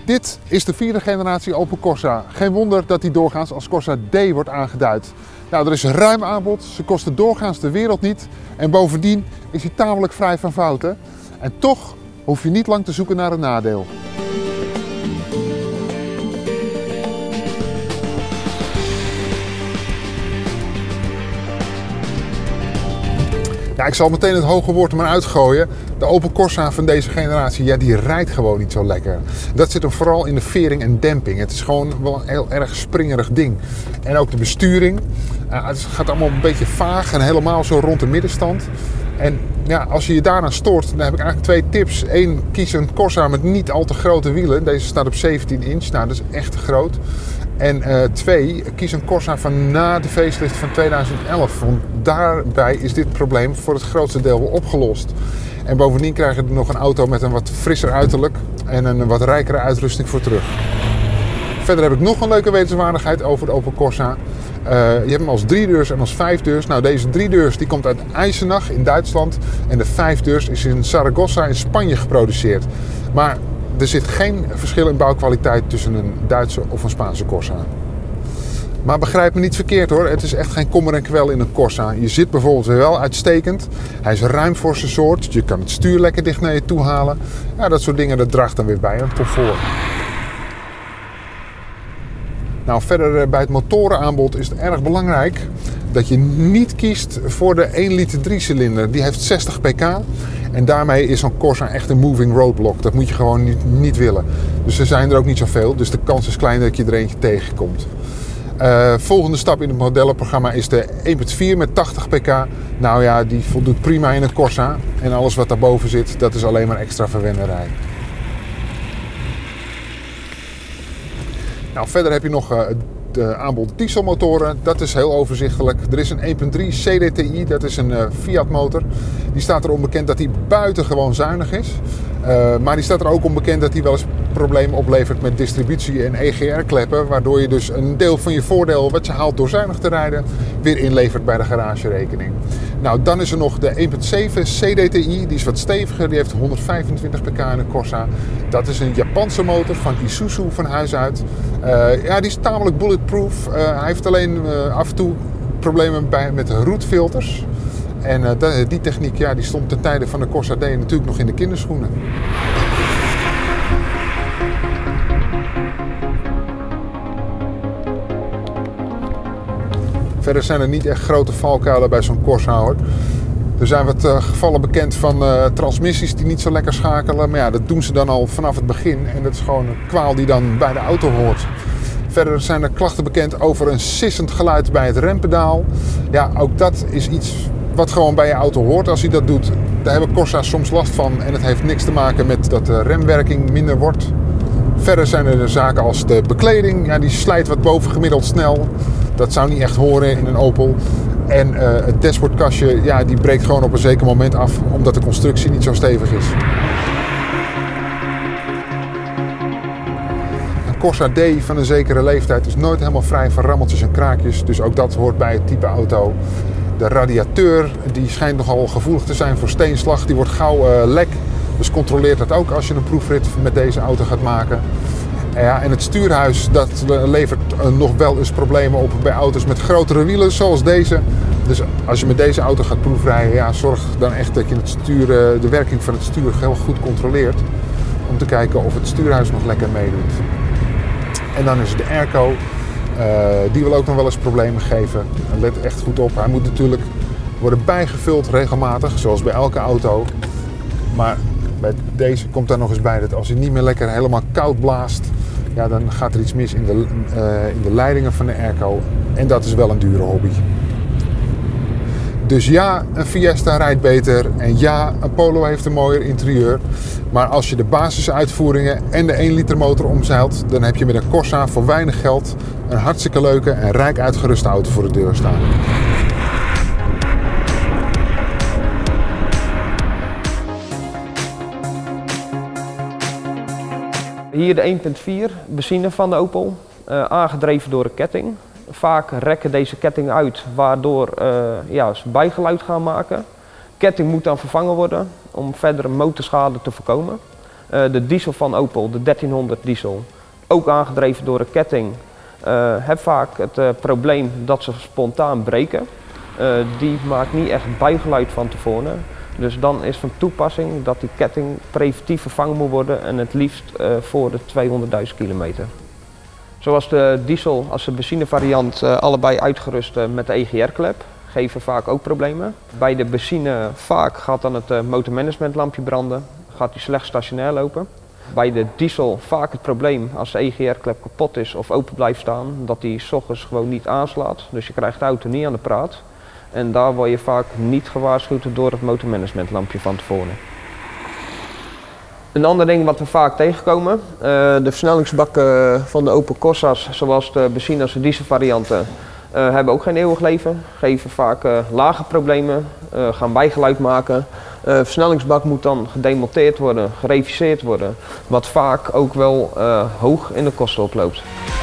Dit is de vierde generatie Opel Corsa. Geen wonder dat die doorgaans als Corsa D wordt aangeduid. Nou, er is een ruim aanbod, ze kosten doorgaans de wereld niet en bovendien is hij tamelijk vrij van fouten. En toch hoef je niet lang te zoeken naar een nadeel. Ja, ik zal meteen het hoge woord er maar uitgooien. De Opel Corsa van deze generatie, ja, die rijdt gewoon niet zo lekker. Dat zit hem vooral in de vering en demping. Het is gewoon wel een heel erg springerig ding. En ook de besturing. Het gaat allemaal een beetje vaag en helemaal zo rond de middenstand. En ja, als je je daaraan stoort, dan heb ik eigenlijk twee tips. Eén, kies een Corsa met niet al te grote wielen. Deze staat op 17 inch, nou dat is echt groot. En twee, kies een Corsa van na de facelift van 2011. Want daarbij is dit probleem voor het grootste deel wel opgelost. En bovendien krijg je er nog een auto met een wat frisser uiterlijk en een wat rijkere uitrusting voor terug. Verder heb ik nog een leuke wetenswaardigheid over de Opel Corsa. Je hebt hem als 3-deurs en als 5-deurs. Nou, deze 3-deurs die komt uit Eisenach in Duitsland. En de 5-deurs is in Zaragoza in Spanje geproduceerd. Maar er zit geen verschil in bouwkwaliteit tussen een Duitse of een Spaanse Corsa. Maar begrijp me niet verkeerd hoor, het is echt geen kommer en kwel in een Corsa. Je zit bijvoorbeeld weer wel uitstekend. Hij is ruim voor zijn soort. Je kan het stuur lekker dicht naar je toe halen. Ja, dat soort dingen, dat draagt dan weer bij aan comfort. Nou, verder bij het motorenaanbod is het erg belangrijk dat je niet kiest voor de 1 liter 3-cilinder. Die heeft 60 pk en daarmee is zo'n Corsa echt een moving roadblock. Dat moet je gewoon niet willen. Dus er zijn er ook niet zoveel, dus de kans is klein dat je er eentje tegenkomt. Volgende stap in het modellenprogramma is de 1.4 met 80 pk. Nou ja, die voldoet prima in een Corsa. En alles wat daarboven zit, dat is alleen maar extra verwennerij. Nou, verder heb je nog de aanbod dieselmotoren. Dat is heel overzichtelijk. Er is een 1.3 CDTI, dat is een Fiat motor. Die staat erom bekend dat hij buitengewoon zuinig is. Maar die staat er ook om bekend dat hij wel eens problemen oplevert met distributie en EGR-kleppen. Waardoor je dus een deel van je voordeel wat je haalt door zuinig te rijden weer inlevert bij de garagerekening. Nou, dan is er nog de 1.7 CDTI. Die is wat steviger. Die heeft 125 pk in een Corsa. Dat is een Japanse motor van Isuzu van huis uit. Ja, die is tamelijk bulletproof. Hij heeft alleen af en toe problemen met roetfilters. En die techniek, ja, die stond ten tijde van de Corsa D natuurlijk nog in de kinderschoenen. Verder zijn er niet echt grote valkuilen bij zo'n Corsa hoor. Er zijn wat gevallen bekend van transmissies die niet zo lekker schakelen. Maar ja, dat doen ze dan al vanaf het begin. En dat is gewoon een kwaal die dan bij de auto hoort. Verder zijn er klachten bekend over een sissend geluid bij het rempedaal. Ja, ook dat is iets wat gewoon bij je auto hoort als hij dat doet. Daar hebben Corsa's soms last van. En het heeft niks te maken met dat de remwerking minder wordt. Verder zijn er zaken als de bekleding. Ja, die slijt wat bovengemiddeld snel. Dat zou niet echt horen in een Opel. En het dashboardkastje, ja, die breekt gewoon op een zeker moment af, omdat de constructie niet zo stevig is. Een Corsa D van een zekere leeftijd is nooit helemaal vrij van rammeltjes en kraakjes. Dus ook dat hoort bij het type auto. De radiateur, die schijnt nogal gevoelig te zijn voor steenslag. Die wordt gauw lek. Dus controleer dat ook als je een proefrit met deze auto gaat maken. Ja, en het stuurhuis, dat levert nog wel eens problemen op bij auto's met grotere wielen zoals deze. Dus als je met deze auto gaat proefrijden, ja, zorg dan echt dat je het stuur, de werking van het stuur heel goed controleert. Om te kijken of het stuurhuis nog lekker meedoet. En dan is er de airco. Die wil ook nog wel eens problemen geven. Let echt goed op. Hij moet natuurlijk worden bijgevuld regelmatig, zoals bij elke auto. Maar bij deze komt daar nog eens bij dat als hij niet meer lekker helemaal koud blaast, ja, dan gaat er iets mis in de leidingen van de airco. En dat is wel een dure hobby. Dus ja, een Fiesta rijdt beter. En ja, een Polo heeft een mooier interieur. Maar als je de basisuitvoeringen en de 1 liter motor omzeilt, dan heb je met een Corsa voor weinig geld een hartstikke leuke en rijk uitgeruste auto voor de deur staan. Hier de 1.4 benzine van de Opel, aangedreven door een ketting. Vaak rekken deze ketting uit, waardoor ze bijgeluid gaan maken. De ketting moet dan vervangen worden om verdere motorschade te voorkomen. De diesel van Opel, de 1300 diesel, ook aangedreven door een ketting, heeft vaak het probleem dat ze spontaan breken. Die maakt niet echt buiggeluid van tevoren. Dus dan is van toepassing dat die ketting preventief vervangen moet worden en het liefst voor de 200.000 kilometer. Zoals de diesel als de benzinevariant allebei uitgerust met de EGR-klep, geven vaak ook problemen. Bij de benzine vaak gaat dan het motormanagementlampje branden, gaat die slecht stationair lopen. Bij de diesel vaak het probleem als de EGR-klep kapot is of open blijft staan, dat die 's ochtends gewoon niet aanslaat. Dus je krijgt de auto niet aan de praat. En daar word je vaak niet gewaarschuwd door het motormanagementlampje van tevoren. Een ander ding wat we vaak tegenkomen, de versnellingsbakken van de Opel Corsas, zoals de benzine- als de dieselvarianten, hebben ook geen eeuwig leven. Geven vaak lage problemen, gaan bijgeluid maken. Versnellingsbak moet dan gedemonteerd worden, gereviseerd worden, wat vaak ook wel hoog in de kosten oploopt.